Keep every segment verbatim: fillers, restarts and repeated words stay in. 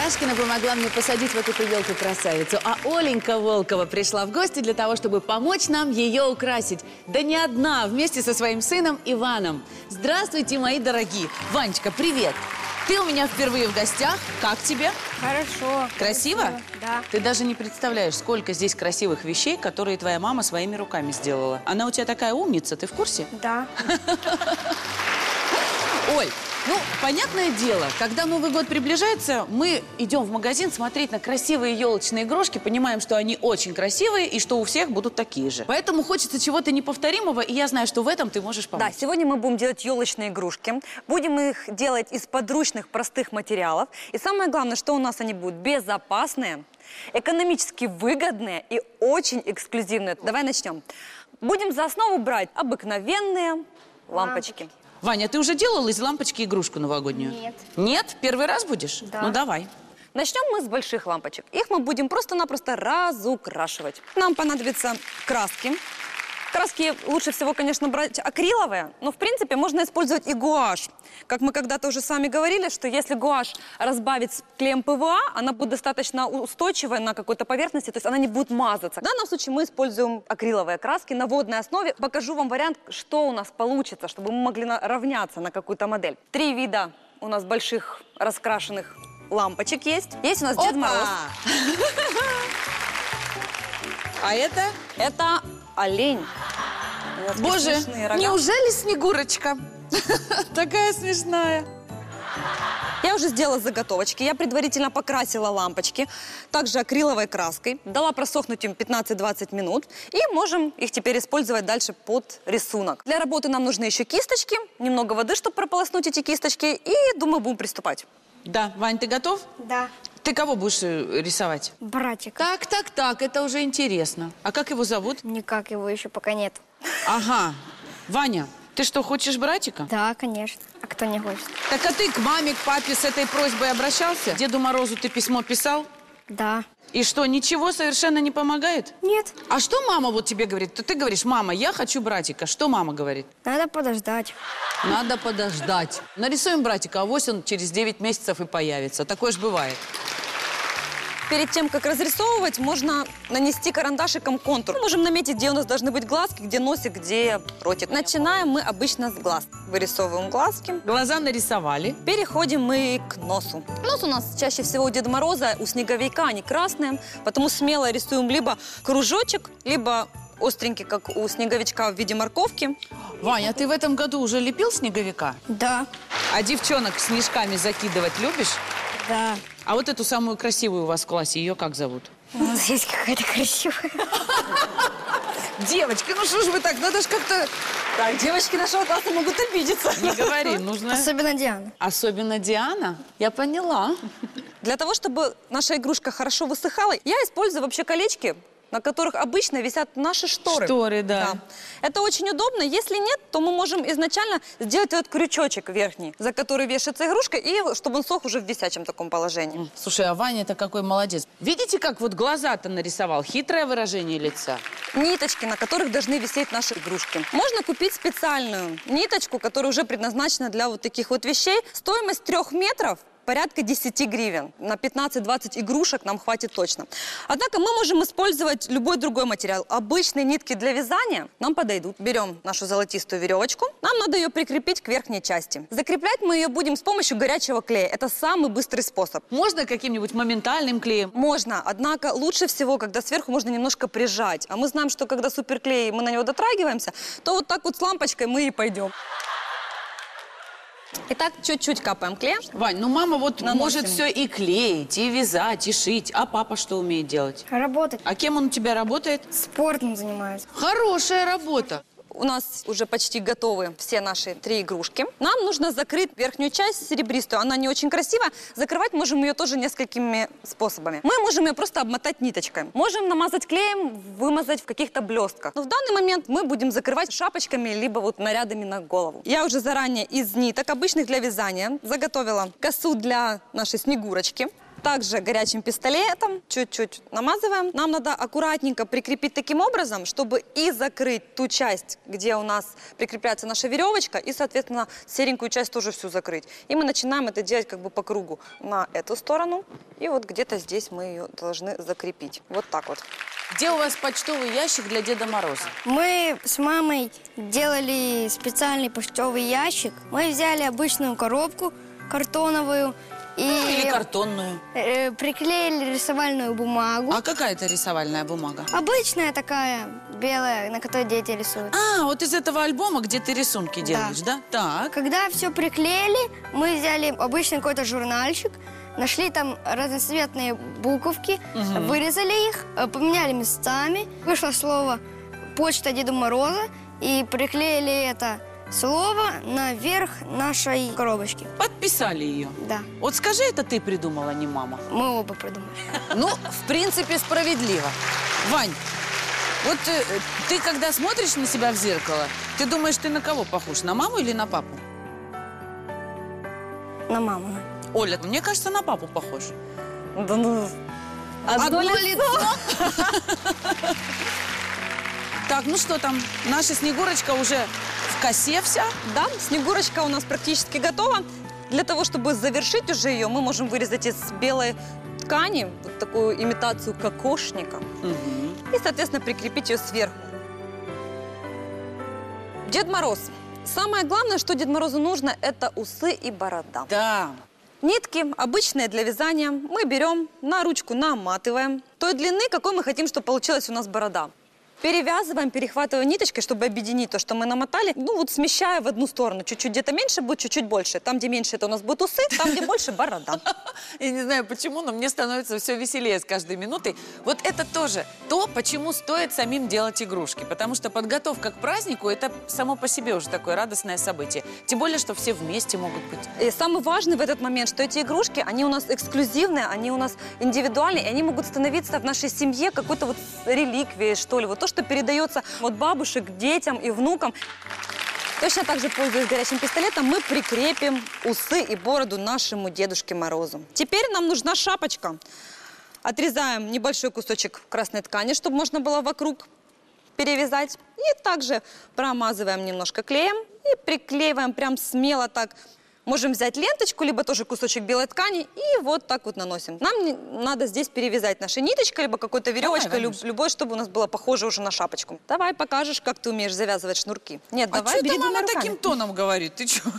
Яшкина помогла мне посадить вот эту елку-красавицу, а Оленька Волкова пришла в гости для того, чтобы помочь нам ее украсить. Да не одна, вместе со своим сыном Иваном. Здравствуйте, мои дорогие. Ванечка, привет. Ты у меня впервые в гостях. Как тебе? Хорошо. Красиво? Красиво, да. Ты даже не представляешь, сколько здесь красивых вещей, которые твоя мама своими руками сделала. Она у тебя такая умница, ты в курсе? Да. Оль, ну, понятное дело, когда Новый год приближается, мы идем в магазин смотреть на красивые елочные игрушки, понимаем, что они очень красивые и что у всех будут такие же. Поэтому хочется чего-то неповторимого, и я знаю, что в этом ты можешь помочь. Да, сегодня мы будем делать елочные игрушки. Будем их делать из подручных простых материалов. И самое главное, что у нас они будут безопасные, экономически выгодные и очень эксклюзивные. Давай начнем. Будем за основу брать обыкновенные лампочки. Лампочки. Ваня, ты уже делала из лампочки игрушку новогоднюю? Нет. Нет? Первый раз будешь? Да. Ну, давай. Начнем мы с больших лампочек. Их мы будем просто-напросто разукрашивать. Нам понадобятся краски. Краски лучше всего, конечно, брать акриловые, но, в принципе, можно использовать и гуашь. Как мы когда-то уже с вами говорили, что если гуашь разбавить с клеем ПВА, она будет достаточно устойчивая на какой-то поверхности, то есть она не будет мазаться. В данном случае мы используем акриловые краски на водной основе. Покажу вам вариант, что у нас получится, чтобы мы могли равняться на какую-то модель. Три вида у нас больших раскрашенных лампочек есть. Есть у нас Дед Мороз. А это? Это олень. Боже, неужели Снегурочка? Такая смешная. Я уже сделала заготовочки. Я предварительно покрасила лампочки, также акриловой краской. Дала просохнуть им пятнадцать-двадцать минут. И можем их теперь использовать дальше под рисунок. Для работы нам нужны еще кисточки, немного воды, чтобы прополоснуть эти кисточки. И, думаю, будем приступать. Да. Вань, ты готов? Да. Ты кого будешь рисовать? Братик. Так, так, так, это уже интересно. А как его зовут? Никак его еще пока нет. Ага. Ваня, ты что, хочешь братика? Да, конечно. А кто не хочет? Так а ты к маме, к папе с этой просьбой обращался? Деду Морозу ты письмо писал? Да. И что, ничего совершенно не помогает? Нет. А что мама вот тебе говорит? Ты говоришь, мама, я хочу братика. Что мама говорит? Надо подождать. Надо подождать. Нарисуем братика, а авось он через девять месяцев и появится. Такое ж бывает. Перед тем, как разрисовывать, можно нанести карандашиком контур. Мы можем наметить, где у нас должны быть глазки, где носик, где ротик. Начинаем мы обычно с глаз. Вырисовываем глазки. Глаза нарисовали. Переходим мы к носу. Нос у нас чаще всего у Деда Мороза, у Снеговика они красные, потому смело рисуем либо кружочек, либо остренький, как у Снеговичка в виде морковки. Ваня, а ты в этом году уже лепил снеговика? Да. А девчонок снежками закидывать любишь? Да. А вот эту самую красивую у вас в классе, ее как зовут? У нас есть какая-то красивая. Девочки, ну что ж вы так, надо ж как-то... Так, девочки нашего класса могут обидеться. Не говори, нужно... Особенно Диана. Особенно Диана? Я поняла. Для того, чтобы наша игрушка хорошо высыхала, я использую вообще колечки, на которых обычно висят наши шторы. Шторы, да. Да. Это очень удобно. Если нет, то мы можем изначально сделать этот крючочек верхний, за который вешается игрушка, и чтобы он сох уже в висячем таком положении. Слушай, а Ваня-то какой молодец. Видите, как вот глаза-то нарисовал? Хитрое выражение лица. Ниточки, на которых должны висеть наши игрушки. Можно купить специальную ниточку, которая уже предназначена для вот таких вот вещей. Стоимость трех метров порядка десяти гривен. На пятнадцать-двадцать игрушек нам хватит точно. Однако мы можем использовать любой другой материал. Обычные нитки для вязания нам подойдут. Берем нашу золотистую веревочку. Нам надо ее прикрепить к верхней части. Закреплять мы ее будем с помощью горячего клея. Это самый быстрый способ. Можно каким-нибудь моментальным клеем? Можно, однако лучше всего, когда сверху можно немножко прижать. А мы знаем, что когда суперклей, мы на него дотрагиваемся, то вот так вот с лампочкой мы и пойдем. Итак, чуть-чуть капаем клея. Вань, ну мама вот Наносим. может все и клеить, и вязать, и шить. А папа что умеет делать? Работать. А кем он у тебя работает? Спортом занимается. Хорошая работа. У нас уже почти готовы все наши три игрушки. Нам нужно закрыть верхнюю часть серебристую. Она не очень красивая. Закрывать можем ее тоже несколькими способами. Мы можем ее просто обмотать ниточкой. Можем намазать клеем, вымазать в каких-то блестках. Но в данный момент мы будем закрывать шапочками, либо вот нарядами на голову. Я уже заранее из ниток, обычных для вязания, заготовила косу для нашей Снегурочки. Также горячим пистолетом чуть-чуть намазываем. Нам надо аккуратненько прикрепить таким образом, чтобы и закрыть ту часть, где у нас прикрепляется наша веревочка, и, соответственно, серенькую часть тоже всю закрыть. И мы начинаем это делать как бы по кругу на эту сторону. И вот где-то здесь мы ее должны закрепить. Вот так вот. Где у вас почтовый ящик для Деда Мороза? Мы с мамой делали специальный почтовый ящик. Мы взяли обычную коробку картоновую и Или картонную. э, приклеили рисовальную бумагу. А какая это рисовальная бумага? Обычная такая, белая, на которой дети рисуют. А, вот из этого альбома, где ты рисунки делаешь, да? Так. Когда все приклеили, мы взяли обычный какой-то журнальчик, нашли там разноцветные буковки, вырезали их, э, поменяли местами. Вышло слово «Почта Деда Мороза» и приклеили это слово наверх нашей коробочки. Подписали ее. Да, Вот скажи, это ты придумала, не мама? мы оба придумали. Ну, в принципе, справедливо. Вань, вот э, ты, когда смотришь на себя в зеркало, ты думаешь, ты на кого похож? На маму или на папу? На маму. Оля, мне кажется, на папу похож. Да ну... Одно лицо. Так, ну что там? Наша Снегурочка уже в косе вся. Да, Снегурочка у нас практически готова. Для того, чтобы завершить уже ее, мы можем вырезать из белой ткани вот такую имитацию кокошника. Угу. И, соответственно, прикрепить ее сверху. Дед Мороз. Самое главное, что Деду Морозу нужно, это усы и борода. Да. Нитки обычные для вязания мы берем, на ручку наматываем той длины, какой мы хотим, чтобы получилась у нас борода. Перевязываем, перехватываем ниточкой, чтобы объединить то, что мы намотали. Ну вот смещая в одну сторону. Чуть-чуть где-то меньше будет, чуть-чуть больше. Там, где меньше, это у нас будут усы, там, где больше, борода. Я не знаю почему, но мне становится все веселее с каждой минутой. Вот это тоже то, почему стоит самим делать игрушки. Потому что подготовка к празднику – это само по себе уже такое радостное событие. Тем более, что все вместе могут быть. И самый важный в этот момент, что эти игрушки, они у нас эксклюзивные, они у нас индивидуальные, и они могут становиться в нашей семье какой-то вот реликвией, что ли. Вот то, что передается от бабушек детям и внукам. Точно так же, пользуясь горячим пистолетом, мы прикрепим усы и бороду нашему Дедушке Морозу. Теперь нам нужна шапочка. Отрезаем небольшой кусочек красной ткани, чтобы можно было вокруг перевязать. И также промазываем немножко клеем и приклеиваем прям смело так. Можем взять ленточку, либо тоже кусочек белой ткани и вот так вот наносим. Нам не, надо здесь перевязать нашей ниточкой, либо какой-то веревочкой, люб, любой, чтобы у нас было похоже уже на шапочку. Давай покажешь, как ты умеешь завязывать шнурки. Нет, А давай, что бери это мама двумя руками. таким тоном говорит? Ты что?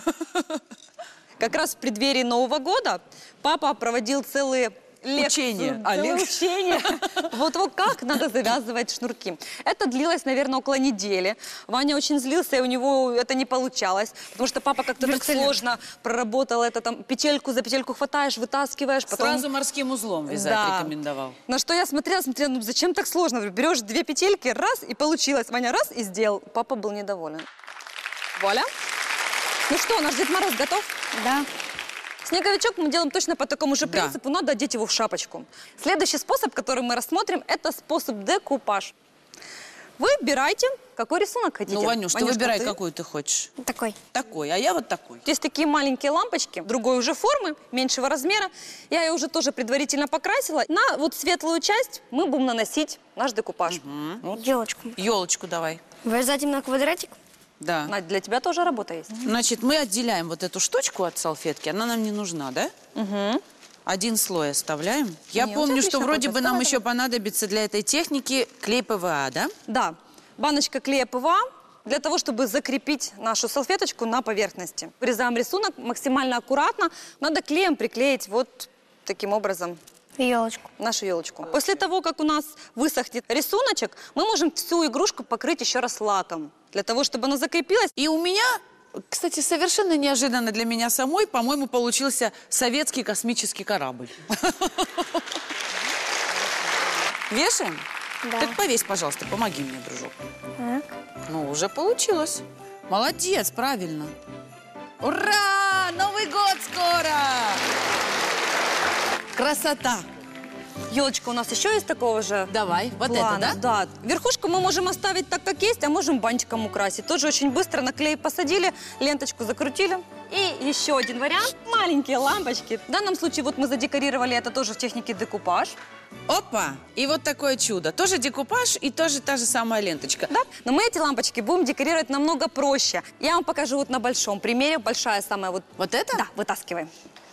Как раз в преддверии Нового года папа проводил целые лекции, Учения. А, целые лекции. учения. Вот, вот как надо завязывать шнурки. Это длилось, наверное, около недели. Ваня очень злился, и у него это не получалось, потому что папа как-то так сложно проработал это, там, петельку за петельку хватаешь, вытаскиваешь. Потом... Сразу морским узлом вязать Да. рекомендовал. На что я смотрела, смотрела, ну зачем так сложно? Говорю, берешь две петельки, раз, и получилось. Ваня раз, и сделал. Папа был недоволен. Вуаля. Ну что, наш Дед Мороз готов? Да. Снеговичок мы делаем точно по такому же Да. принципу, надо одеть его в шапочку. Следующий способ, который мы рассмотрим, это способ декупаж. Выбирайте, какой рисунок хотите. Ну, Ванюш, ты Ванюшка, выбирай, ты? какую ты хочешь. Такой. Такой, а я вот такой. Есть такие маленькие лампочки, другой уже формы, меньшего размера. Я ее уже тоже предварительно покрасила. На вот светлую часть мы будем наносить наш декупаж. Вот. Елочку. Елочку давай. Вырезать именно квадратик. Да. Надь, для тебя тоже работа есть. Значит, мы отделяем вот эту штучку от салфетки. Она нам не нужна, да? Угу. Один слой оставляем. Я Не, у помню, тебя что отлично вроде бы получилось. нам Давай, еще понадобится для этой техники клей ПВА, да? Да, баночка клея ПВА для того, чтобы закрепить нашу салфеточку на поверхности. Вырезаем рисунок максимально аккуратно. Надо клеем приклеить вот таким образом Елочку. нашу елочку. После того, как у нас высохнет рисуночек, мы можем всю игрушку покрыть еще раз лаком, для того, чтобы она закрепилась. И у меня, кстати, совершенно неожиданно для меня самой, по-моему, получился советский космический корабль. Вешаем? Да. Так повесь, пожалуйста, помоги мне, дружок. Так. Ну, уже получилось. Молодец, правильно. Ура! Новый год скоро! Красота! Елочка у нас еще есть такого же. Давай, вот плана. это, да? Да. Верхушку мы можем оставить так, как есть, а можем бантиком украсить. Тоже очень быстро на клей посадили, ленточку закрутили. И еще один вариант. Маленькие лампочки. В данном случае вот мы задекорировали это тоже в технике декупаж. Опа! И вот такое чудо. Тоже декупаж и тоже та же самая ленточка. Да? Но мы эти лампочки будем декорировать намного проще. Я вам покажу вот на большом примере. Большая самая вот... Вот это? Да, вытаскиваем.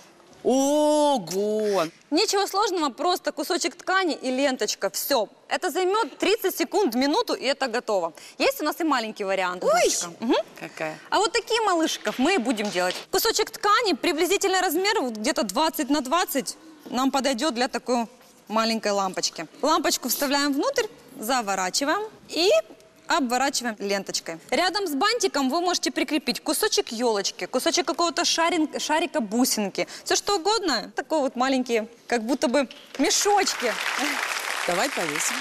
Ого! Ничего сложного, просто кусочек ткани и ленточка. Все. Это займет тридцать секунд, минуту, и это готово. Есть у нас и маленький вариант. Ой! Угу. Какая? А вот такие малышков мы и будем делать. Кусочек ткани, приблизительный размер, вот где-то двадцать на двадцать, нам подойдет для такой маленькой лампочки. Лампочку вставляем внутрь, заворачиваем и обворачиваем ленточкой. Рядом с бантиком вы можете прикрепить кусочек елочки, кусочек какого-то шарин, шарика бусинки. Все что угодно. Такие вот маленькие, как будто бы мешочки. Давай повесим.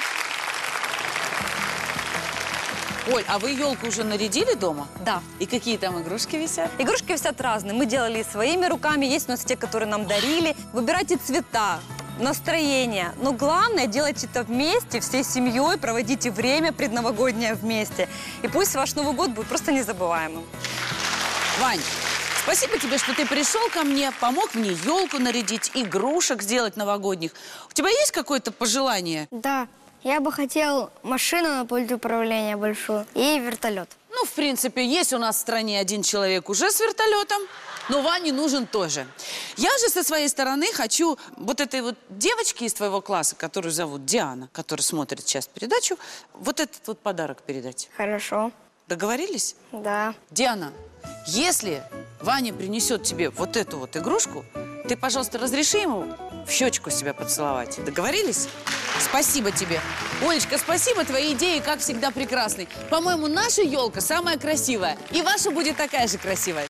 Оль, а вы елку уже нарядили дома? Да. И какие там игрушки висят? Игрушки висят разные. Мы делали и своими руками, есть у нас те, которые нам дарили. Выбирайте цвета, настроение. Но главное, делайте это вместе, всей семьей, проводите время предновогоднее вместе. И пусть ваш Новый год будет просто незабываемым. Вань, спасибо тебе, что ты пришел ко мне, помог мне елку нарядить, игрушек сделать новогодних. У тебя есть какое-то пожелание? Да, я бы хотел машину на пульте управления большую и вертолет. Ну, в принципе, есть у нас в стране один человек уже с вертолетом, но Ване нужен тоже. Я же со своей стороны хочу вот этой вот девочке из твоего класса, которую зовут Диана, которая смотрит сейчас передачу, вот этот вот подарок передать. Хорошо. Договорились? Да. Диана, если Ваня принесет тебе вот эту вот игрушку, ты, пожалуйста, разреши ему в щечку себя поцеловать. Договорились? Спасибо тебе. Олечка, спасибо, твои идеи, как всегда, прекрасны. По-моему, наша елка самая красивая, и ваша будет такая же красивая.